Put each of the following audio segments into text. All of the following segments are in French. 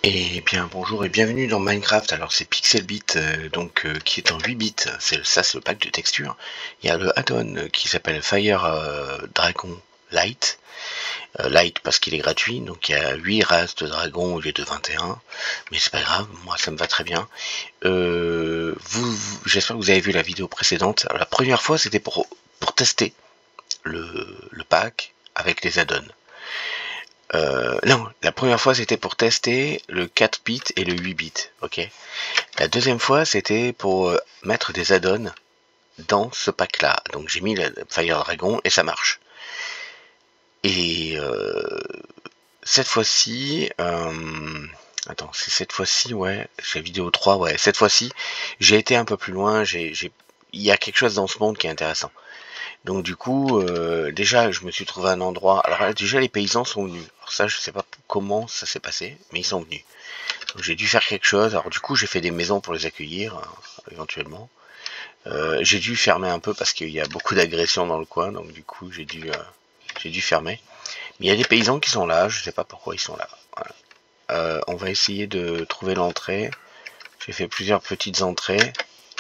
Et bien bonjour et bienvenue dans Minecraft. Alors c'est Pixelbit qui est en 8 bits. Ça c'est le pack de texture. Il y a le add-on qui s'appelle Fire Dragon Light. Light parce qu'il est gratuit. Donc il y a 8 races de dragons au lieu de 21. Mais c'est pas grave, moi ça me va très bien. J'espère que vous avez vu la vidéo précédente. Alors, la première fois c'était pour tester le pack avec les add-ons. Non, la première fois c'était pour tester le 4 bits et le 8 bits, ok. La deuxième fois c'était pour mettre des add-ons dans ce pack là. Donc j'ai mis le Fire Dragon et ça marche. Et cette fois-ci, attends, c'est cette fois-ci, ouais, c'est la vidéo 3, ouais, cette fois-ci, j'ai été un peu plus loin, il y a quelque chose dans ce monde qui est intéressant. Donc du coup, déjà, je me suis trouvé un endroit. Alors déjà, les paysans sont venus. Alors ça, je sais pas comment ça s'est passé, mais ils sont venus. Donc j'ai dû faire quelque chose. Alors du coup, j'ai fait des maisons pour les accueillir, éventuellement. J'ai dû fermer un peu parce qu'il y a beaucoup d'agressions dans le coin. Donc du coup, j'ai dû fermer. Mais il y a des paysans qui sont là. Je sais pas pourquoi ils sont là. Voilà. On va essayer de trouver l'entrée. J'ai fait plusieurs petites entrées.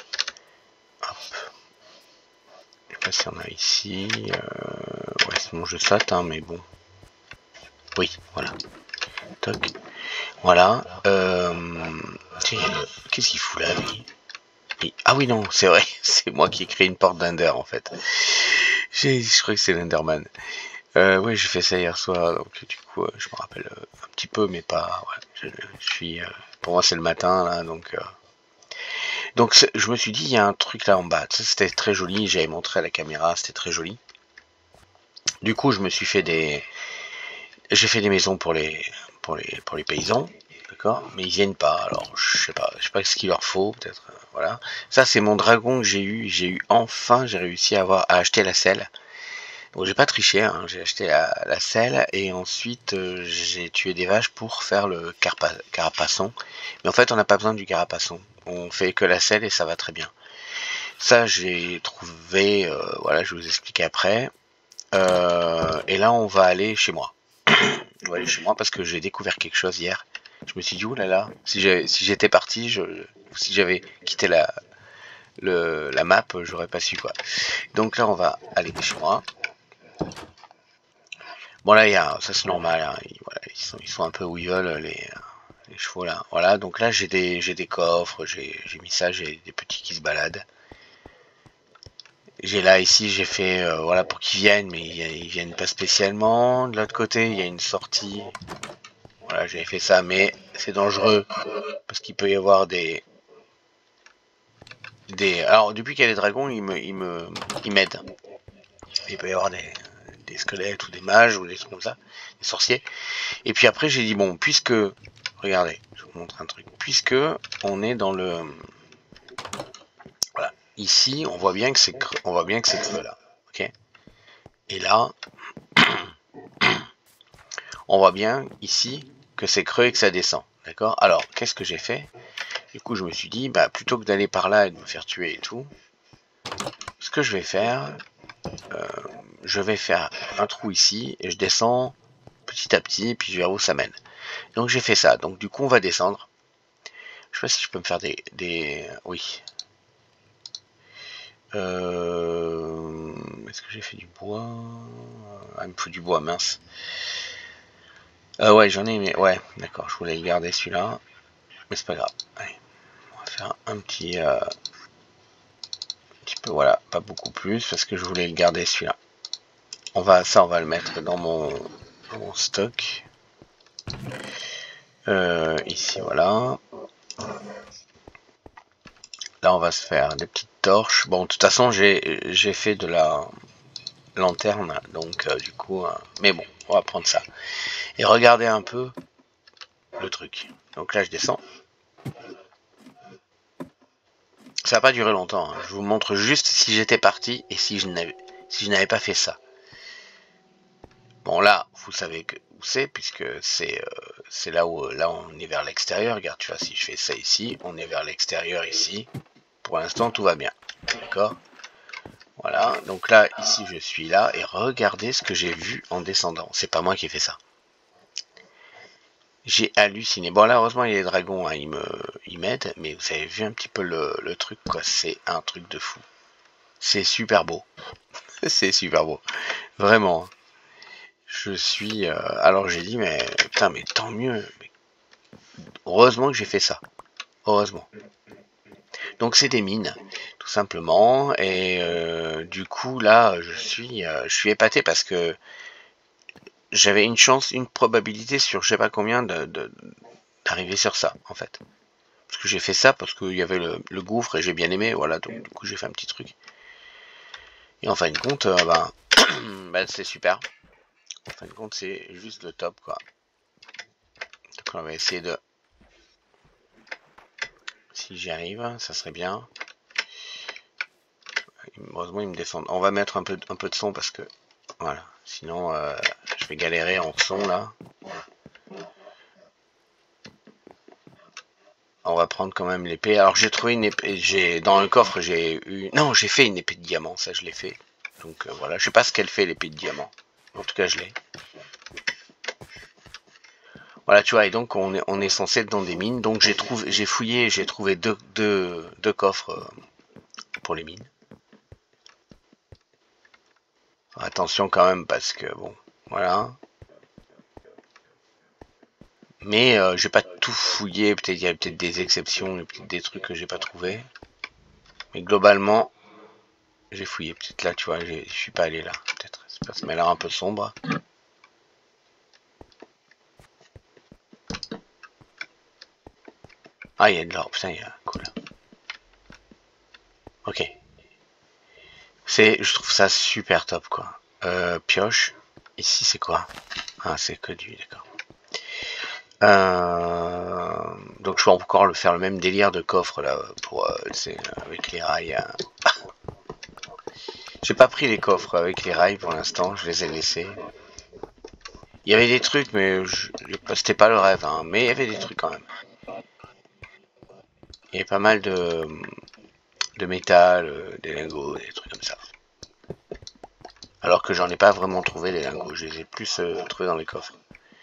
Je sais pas s'il y en a ici. Ouais, sinon je saute, hein, mais bon. Oui, voilà. Toc. Voilà. Qu'est-ce qu'il fout là, lui? Ah oui, non, c'est vrai. C'est moi qui ai créé une porte d'Ender, en fait. Je crois que c'est l'Enderman. Ouais, j'ai fait ça hier soir, donc du coup, je me rappelle un petit peu, mais pas... Ouais, je suis... pour moi, c'est le matin, là, donc je me suis dit, il y a un truc là en bas. Ça, c'était très joli, j'avais montré à la caméra, c'était très joli. Du coup, je me suis fait des... J'ai fait des maisons pour les paysans, d'accord, mais ils viennent pas. Alors je sais pas ce qu'il leur faut, peut-être. Voilà. Ça c'est mon dragon que j'ai eu enfin, j'ai réussi à acheter la selle. Donc j'ai pas triché, hein, j'ai acheté la selle et ensuite j'ai tué des vaches pour faire le carapaçon. Mais en fait on n'a pas besoin du carapaçon. On fait que la selle et ça va très bien. Ça j'ai trouvé, voilà, je vais vous expliquer après. Et là on va aller chez moi. Je vais aller chez moi parce que j'ai découvert quelque chose hier. Je me suis dit, oulala, si j'étais parti, si j'avais quitté la map, j'aurais pas su quoi. Donc là, on va aller chez moi. Bon là, ça c'est normal, hein, voilà, ils sont un peu où ils veulent, les chevaux là. Voilà, donc là j'ai des coffres, j'ai mis ça, j'ai des petits qui se baladent. J'ai là ici, j'ai fait voilà pour qu'ils viennent, mais ils viennent pas spécialement. De l'autre côté, il y a une sortie. Voilà, j'avais fait ça, mais c'est dangereux parce qu'il peut y avoir alors depuis qu'il y a des dragons, ils m'aident. Il peut y avoir des squelettes ou des mages ou des trucs comme ça, des sorciers. Et puis après j'ai dit bon, puisque, regardez, je vous montre un truc, puisque on est dans le, voilà, ici on voit bien que c'est creux, là, ok. Et là, on voit bien ici que c'est creux et que ça descend, d'accord. Alors qu'est-ce que j'ai fait? Du coup je me suis dit, bah plutôt que d'aller par là et de me faire tuer et tout, ce que je vais faire, un trou ici et je descends petit à petit, puis je verrai où ça mène. Donc j'ai fait ça. Donc du coup on va descendre. Je sais pas si je peux me faire oui. Est-ce que j'ai fait du bois? Ah, il me faut du bois, mince. Ouais, j'en ai, mais ouais, d'accord, je voulais le garder celui-là. Mais c'est pas grave. Allez, on va faire un petit peu, voilà, pas beaucoup plus, parce que je voulais le garder celui-là. On va le mettre dans mon stock. Ici, voilà. Là, on va se faire des petites torches. Bon, de toute façon, j'ai fait de la lanterne, donc du coup... mais bon, on va prendre ça. Et regardez un peu le truc. Donc là, je descends. Ça va pas durer longtemps. Hein. Je vous montre juste si j'étais parti et si je n'avais pas fait ça. Bon, là, vous savez où c'est, puisque c'est là où là on est vers l'extérieur. Regarde, tu vois, si je fais ça ici, on est vers l'extérieur ici. Pour l'instant, tout va bien. D'accord ? Voilà, donc là, ici, je suis là, et regardez ce que j'ai vu en descendant. C'est pas moi qui ai fait ça. J'ai halluciné. Bon là heureusement il y a les dragons, hein, ils m'aident, mais vous avez vu un petit peu le truc quoi, c'est un truc de fou. C'est super beau. C'est super beau. Vraiment. Je suis. Alors j'ai dit mais putain mais tant mieux. Mais heureusement que j'ai fait ça. Heureusement. Donc c'est des mines, tout simplement. Et du coup là je suis épaté parce que j'avais une chance, une probabilité sur je sais pas combien d'arriver sur ça en fait. Parce que j'ai fait ça parce qu'il y avait le gouffre et j'ai bien aimé, voilà, donc du coup j'ai fait un petit truc. Et en fin de compte, bah, c'est super. En fin de compte, c'est juste le top, quoi. Donc on va essayer de... Si j'y arrive, ça serait bien. Heureusement, ils me défendent. On va mettre un peu de son parce que... Voilà. Sinon, je vais galérer en son, là. On va prendre quand même l'épée. Alors j'ai trouvé une épée... Dans le coffre, j'ai eu... Non, j'ai fait une épée de diamant, ça je l'ai fait. Donc voilà, je sais pas ce qu'elle fait l'épée de diamant. En tout cas, je l'ai. Voilà, tu vois, et donc on est censé être dans des mines. Donc j'ai fouillé, j'ai trouvé deux coffres pour les mines. Attention quand même parce que bon, voilà. Mais j'ai pas tout fouillé. Peut-être il y a peut-être des exceptions, peut-être des trucs que j'ai pas trouvé. Mais globalement, j'ai fouillé. Peut-être là, tu vois, je suis pas allé là. Peut-être. Ça m'a l'air un peu sombre. Ah, il y a de l'or. Putain, il y a cool. Ok. Je trouve ça super top, quoi. Pioche. Ici, c'est quoi? Ah, c'est que du... D'accord. Donc je peux encore faire le même délire de coffre là pour avec les rails. J'ai pas pris les coffres avec les rails pour l'instant, je les ai laissés. Il y avait des trucs mais c'était pas le rêve, hein, mais il y avait des trucs quand même. Il y avait pas mal de métal, des lingots, des trucs comme ça. Alors que j'en ai pas vraiment trouvé les lingots, je les ai plus trouvés dans les coffres.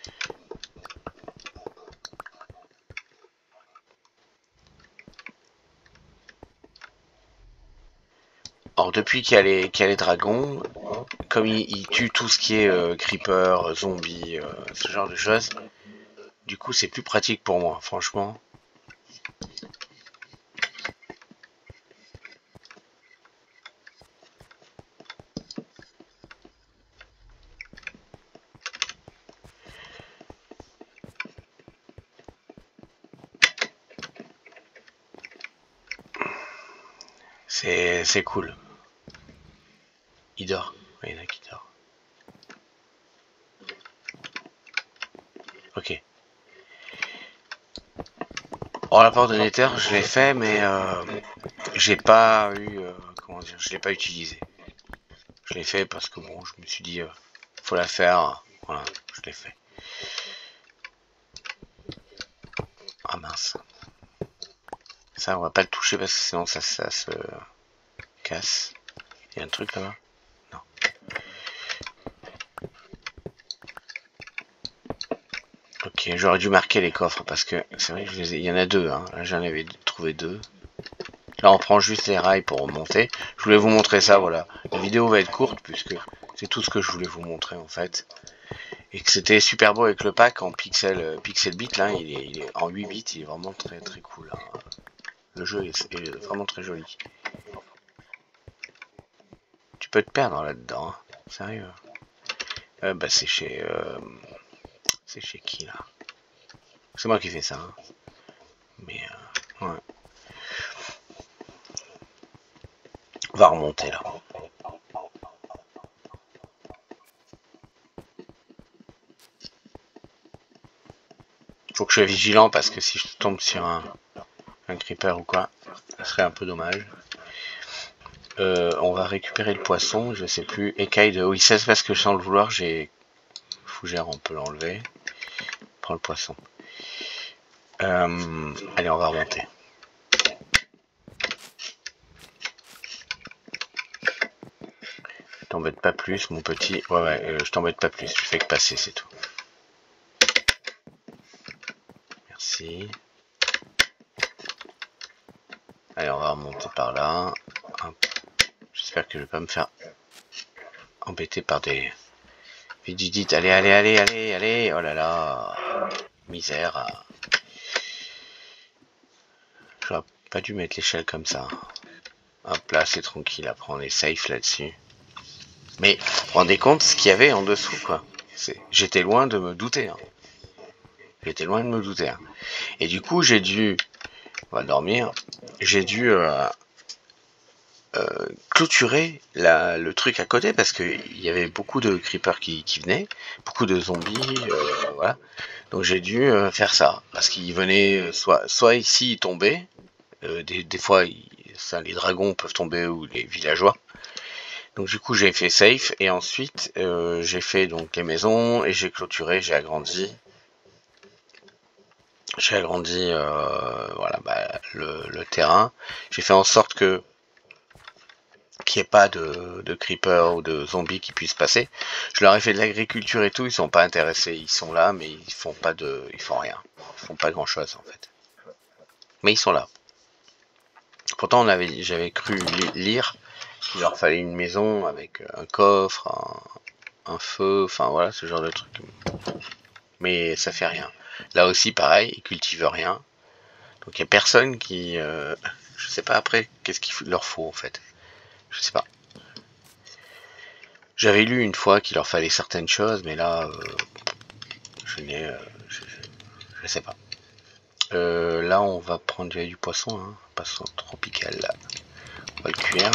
Or depuis qu'il y a les dragons, comme ils tuent tout ce qui est creeper, zombie, ce genre de choses, du coup c'est plus pratique pour moi, franchement. C'est cool. Il dort. Oui, il y en a qui dort. Ok. Or la porte de Nether, je l'ai fait, mais j'ai pas eu, comment dire, je l'ai pas utilisé. Je l'ai fait parce que bon, je me suis dit, faut la faire. Voilà, je l'ai fait. Ah mince. Ça, on va pas le toucher parce que sinon ça se casse. Il y a un truc là-bas? Non. Ok, j'aurais dû marquer les coffres parce que c'est vrai que il y en a deux. Hein. Là, j'en avais trouvé deux. Là, on prend juste les rails pour remonter. Je voulais vous montrer ça, voilà. La vidéo va être courte puisque c'est tout ce que je voulais vous montrer en fait. Et que c'était super beau avec le pack en pixel bit là, il est en 8 bits, il est vraiment très très cool. Hein. Le jeu est vraiment très joli. Tu peux te perdre là-dedans, hein. Sérieux. Bah c'est chez qui là? C'est moi qui fais ça. Hein. Mais ouais. On va remonter là. Faut que je sois vigilant parce que si je tombe sur un creeper ou quoi, ça serait un peu dommage. On va récupérer le poisson, je sais plus. Écaille de... Oui, c'est parce que sans le vouloir, j'ai... Fougère, on peut l'enlever. Prends le poisson. Allez, on va remonter. T'embête pas plus, mon petit. Ouais, je t'embête pas plus. Je fais que passer, c'est tout. ici. Allez, on va remonter par là. J'espère que je vais pas me faire embêter par des... Vite, allez, allez, allez, allez, allez. Oh là là. Misère. J'aurais pas dû mettre l'échelle comme ça. Hop là, c'est tranquille. Après, on est safe là-dessus. Mais, vous vous rendez compte ce qu'il y avait en dessous, quoi. J'étais loin de me douter. Hein. J'étais loin de me douter. Hein. Et du coup, j'ai dû... On va dormir. J'ai dû... clôturer le truc à côté parce que il y avait beaucoup de creepers qui venaient, beaucoup de zombies, voilà. Donc j'ai dû faire ça parce qu'ils venaient soit ici ils tombaient, des fois les dragons peuvent tomber ou les villageois. Donc du coup j'ai fait safe et ensuite j'ai fait donc les maisons et j'ai clôturé, j'ai agrandi. Voilà le terrain. J'ai fait en sorte que qu'il n'y ait pas de creepers ou de zombies qui puissent passer. Je leur ai fait de l'agriculture et tout, ils sont pas intéressés, ils sont là, mais ils font rien, ils font pas grand chose en fait. Mais ils sont là. Pourtant j'avais cru lire qu'il leur fallait une maison avec un coffre, un feu, enfin voilà ce genre de truc. Mais ça fait rien. Là aussi pareil, ils cultivent rien. Donc il y a personne qui, je sais pas après qu'est-ce qu'il leur faut en fait. Je sais pas. J'avais lu une fois qu'il leur fallait certaines choses, mais là, je sais pas. Là, on va prendre du poisson, hein, poisson tropical. Là. On va le cuire.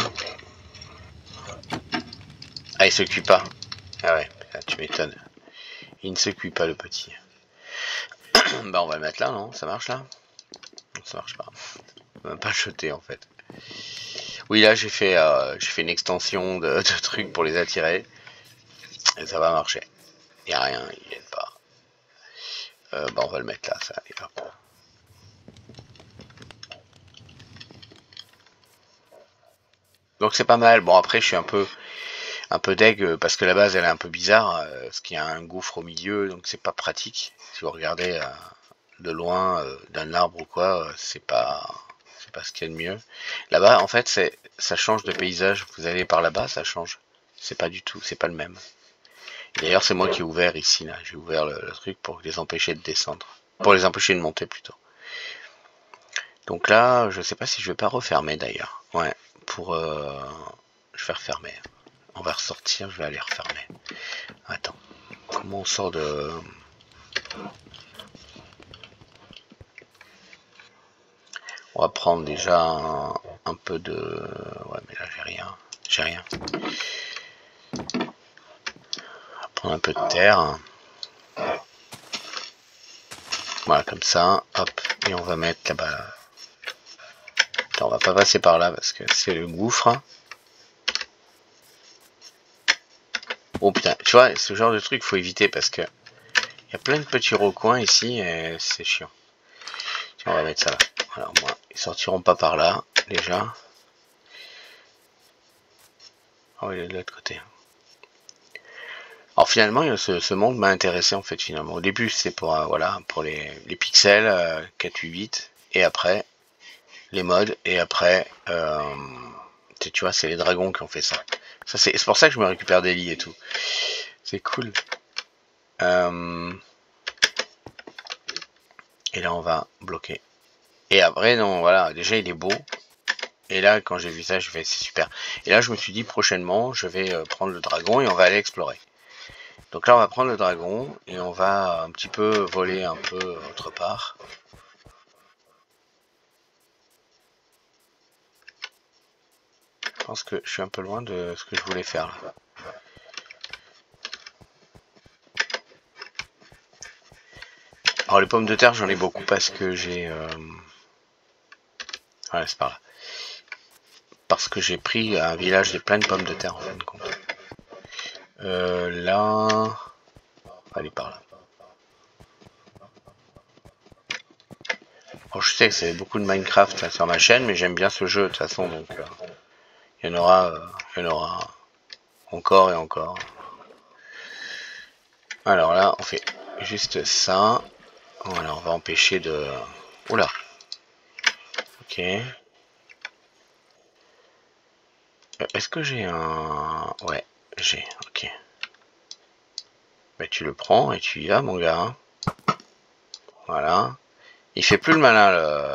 Ah, il se cuit pas. Ah ouais, tu m'étonnes. Il ne se cuit pas le petit. Bah, on va le mettre là, non? Ça marche là? Non, ça marche pas. On va pas le jeter en fait. Oui, là, j'ai fait une extension de trucs pour les attirer. Et ça va marcher. Il n'y a rien, ils viennent pas. Bah, on va le mettre là, ça. Allez, hop. Donc c'est pas mal. Bon après je suis un peu deg parce que la base elle est un peu bizarre, parce qu'il y a un gouffre au milieu, donc c'est pas pratique. Si vous regardez de loin d'un arbre ou quoi, c'est pas ce qu'il y a de mieux. Là-bas en fait ça change de paysage. Vous allez par là-bas, ça change. C'est pas du tout, c'est pas le même. D'ailleurs c'est moi qui ai ouvert ici là. J'ai ouvert le truc pour les empêcher de descendre, pour les empêcher de monter plutôt. Donc là je sais pas si je vais pas refermer d'ailleurs. Ouais, pour je vais refermer. On va ressortir, je vais aller refermer. Attends. Comment on sort de... On va prendre déjà un peu de... Ouais, mais là, j'ai rien. J'ai rien. On va prendre un peu de terre. Voilà, comme ça. Hop. Et on va mettre là-bas. Attends, on va pas passer par là parce que c'est le gouffre. Oh putain, tu vois, ce genre de truc, faut éviter parce que il y a plein de petits recoins ici et c'est chiant. Tiens, on va mettre ça là. Alors moi, ils sortiront pas par là, déjà. Oh, il est de l'autre côté. Alors finalement, ce monde m'a intéressé en fait finalement. Au début, c'est pour voilà, pour les pixels 4, 8, 8, et après les mods, et après tu vois, c'est les dragons qui ont fait ça. C'est pour ça que je me récupère des lits et tout. C'est cool. Et là, on va bloquer. Et après, non, voilà, déjà il est beau. Et là, quand j'ai vu ça, je fais c'est super. Et là, je me suis dit prochainement, je vais prendre le dragon et on va aller explorer. Donc là, on va prendre le dragon et on va un petit peu voler un peu autre part. Je pense que je suis un peu loin de ce que je voulais faire là. Alors les pommes de terre, j'en ai beaucoup parce que j'ai... Voilà, c'est par là. Parce que j'ai pris un village de plein de pommes de terre en fin de compte. Là... On va aller par là. Bon, je sais que c'est beaucoup de Minecraft là, sur ma chaîne, mais j'aime bien ce jeu de toute façon, donc il y en aura encore et encore. Alors là, on fait juste ça. Voilà, on va empêcher de... Oula. Ok. Est-ce que j'ai un... Ouais, j'ai, ok. Bah, tu le prends et tu y vas, mon gars. Hein. Voilà. Il fait plus le malin,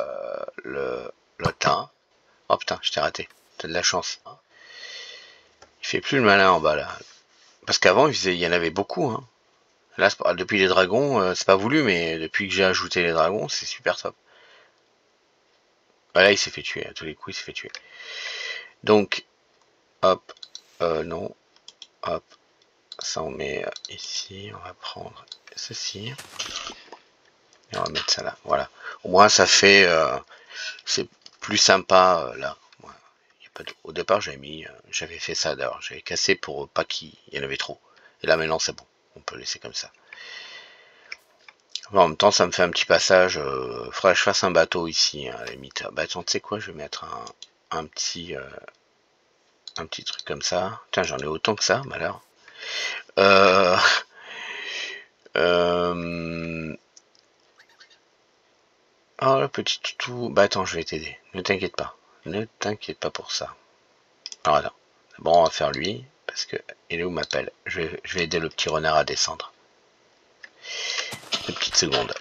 le teint. Oh putain, je t'ai raté. T'as de la chance. Il fait plus le malin en bas, là. Parce qu'avant, il y en avait beaucoup. Hein. Là, depuis les dragons, c'est pas voulu, mais depuis que j'ai ajouté les dragons, c'est super top. Voilà, il s'est fait tuer. À tous les coups, il s'est fait tuer. Donc, hop. Non. Hop. Ça, on met ici. On va prendre ceci. Et on va mettre ça là. Voilà. Au moins, ça fait... c'est plus sympa, là. Voilà. Y a pas de... Au départ, j'avais fait ça, d'ailleurs. J'avais cassé pour pas qu'il y en avait trop. Et là, maintenant, c'est bon. On peut laisser comme ça. En même temps, ça me fait un petit passage. Faudrait que je fasse un bateau ici, hein, à la limite. Bah, attends, tu sais quoi, je vais mettre un petit truc comme ça. Tiens, j'en ai autant que ça, malheur. Oh, le petit toutou. Bah, attends, je vais t'aider. Ne t'inquiète pas. Ne t'inquiète pas pour ça. Alors, attends. Bon, on va faire lui, parce que il est où m'appelle. Je vais aider le petit renard à descendre. Une petite seconde.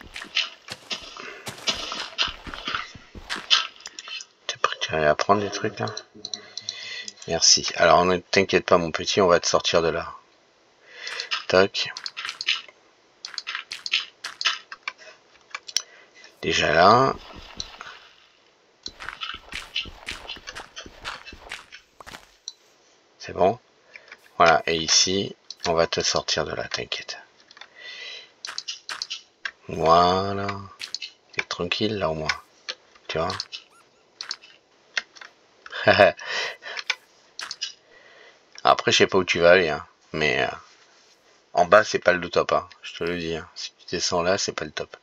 Tu vas apprendre des trucs là? Merci. Alors ne t'inquiète pas mon petit, on va te sortir de là. Toc. Déjà là. C'est bon. Voilà. Et ici, on va te sortir de là, t'inquiète. Voilà. T'es tranquille là au moins. Tu vois. Après, je sais pas où tu vas aller, hein, mais en bas, c'est pas le top. Hein, je te le dis. Hein. Si tu descends là, c'est pas le top.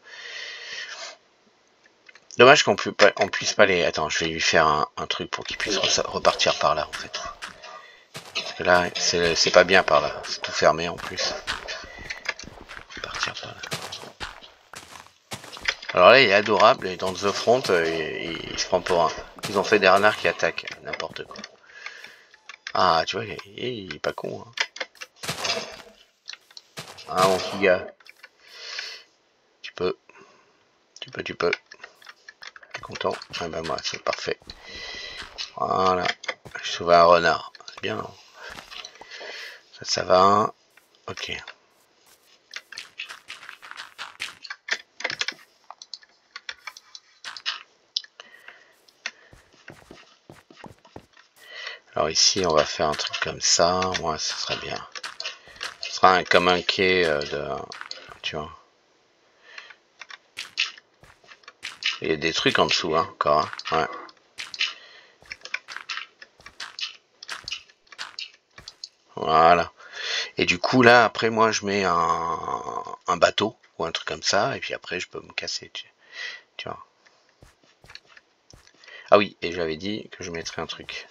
Dommage qu'on puisse pas les... Attends, je vais lui faire un truc pour qu'il puisse repartir par là, en fait. Parce que là, c'est pas bien par là. C'est tout fermé, en plus. Partir par là. Alors là, il est adorable. Et dans The Front, il se prend pour un... Ils ont fait des renards qui attaquent. N'importe quoi. Ah, tu vois, il est pas con. Hein. Ah, mon petit gars. Tu peux. Tu peux. T'es content? Ah ben moi, c'est parfait. Voilà. Je trouve un renard. C'est bien, non? Ça va. Ok. Alors ici, on va faire un truc comme ça. Moi, ce serait bien. Ce sera comme un quai de... Tu vois. Il y a des trucs en dessous, hein, encore. Hein. Ouais. Voilà. Et du coup, là, après, moi, je mets un bateau ou un truc comme ça. Et puis après, je peux me casser. Tu vois. Ah oui, et j'avais dit que je mettrais un truc.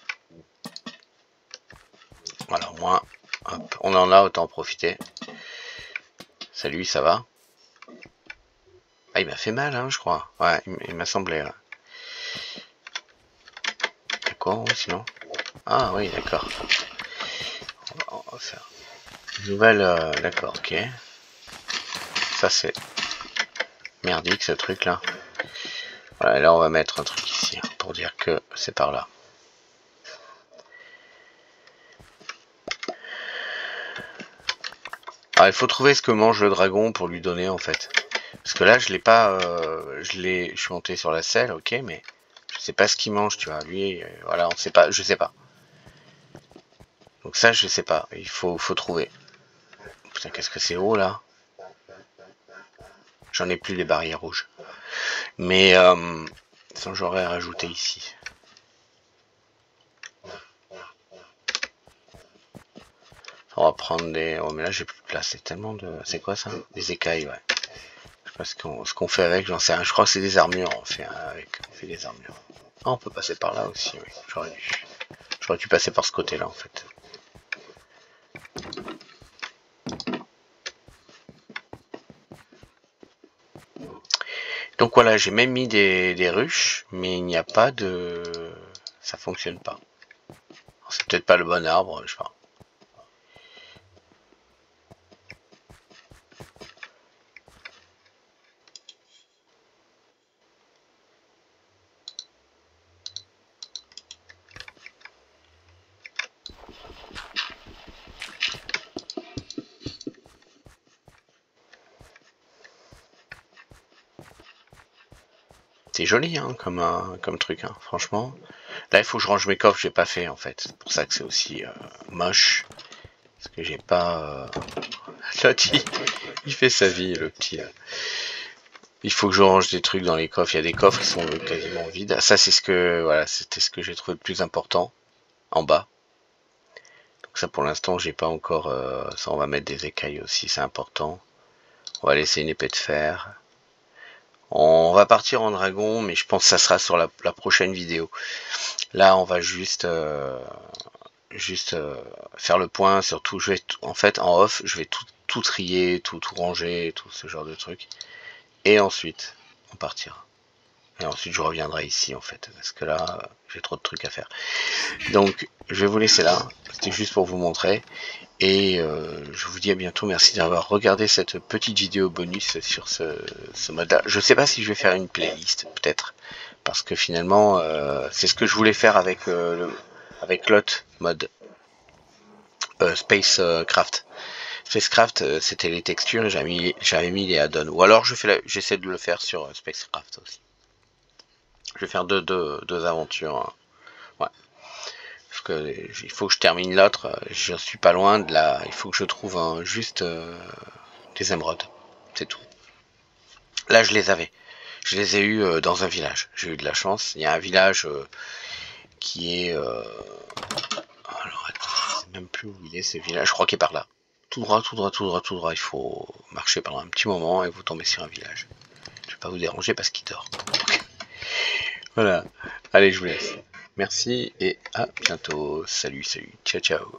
Voilà, au moins, hop, on en a, autant en profiter. Salut, ça va? Ah, il m'a fait mal, hein, je crois. Ouais, il m'a semblé. Ouais. D'accord, sinon? Ah oui, d'accord. On va faire nouvelle... d'accord, ok. Ça, c'est merdique, ce truc-là. Voilà, et là, on va mettre un truc ici, hein, pour dire que c'est par là. Alors, il faut trouver ce que mange le dragon pour lui donner, en fait. Parce que là, je l'ai pas... je suis monté sur la selle, ok, mais... Je sais pas ce qu'il mange, tu vois. Lui, voilà, on sait pas, je sais pas. Donc ça, je sais pas. Il faut trouver. Putain, qu'est-ce que c'est haut, là? J'en ai plus les barrières rouges. Mais, sans j'aurais rajouté ici. On va prendre des... Oh, mais là, j'ai plus de place. C'est tellement de... C'est quoi, ça? Des écailles, ouais. Je sais pas ce qu'on fait avec, j'en sais rien. Je crois que c'est des armures, on fait avec. On fait des armures. Ah, on peut passer par là aussi, oui. J'aurais dû passer par ce côté-là, en fait. Donc voilà, j'ai même mis des ruches, mais il n'y a pas de... Ça fonctionne pas. C'est peut-être pas le bon arbre, je sais pas. C'est joli hein, comme truc, hein, franchement. Là, il faut que je range mes coffres, j'ai pas fait en fait. C'est pour ça que c'est aussi moche. Parce que j'ai pas... L'autre, il fait sa vie, le petit. Il faut que je range des trucs dans les coffres. Il y a des coffres qui sont quasiment vides. Ça, c'est ce que... Voilà, c'était ce que j'ai trouvé le plus important. En bas. Donc ça, pour l'instant, j'ai pas encore... ça, on va mettre des écailles aussi, c'est important. On va laisser une épée de fer. On va partir en dragon, mais je pense que ça sera sur la prochaine vidéo. Là, on va juste faire le point sur tout. Je vais en fait en off, je vais tout trier, tout ranger, tout ce genre de trucs. Et ensuite, on partira. Et ensuite, je reviendrai ici en fait, parce que là, j'ai trop de trucs à faire. Donc, je vais vous laisser là. C'était juste pour vous montrer. Et je vous dis à bientôt. Merci d'avoir regardé cette petite vidéo bonus sur ce mode-là. Je sais pas si je vais faire une playlist, peut-être, parce que finalement, c'est ce que je voulais faire avec l'autre mode Spacecraft. Spacecraft, c'était les textures et j'avais mis les add-ons. Ou alors j'essaie de le faire sur Spacecraft aussi. Je vais faire deux aventures. Hein. Ouais. Parce que il faut que je termine l'autre. Je suis pas loin de là. Il faut que je trouve juste des émeraudes. C'est tout. Là, je les avais. Je les ai eus dans un village. J'ai eu de la chance. Il y a un village qui est... Alors, attends, je sais même plus où il est, ce village. Je crois qu'il est par là. Tout droit, tout droit, tout droit, tout droit. Il faut marcher pendant un petit moment et vous tombez sur un village. Je vais pas vous déranger parce qu'il dort. Voilà. Allez, je vous laisse. Merci et à bientôt. Salut, salut. Ciao, ciao.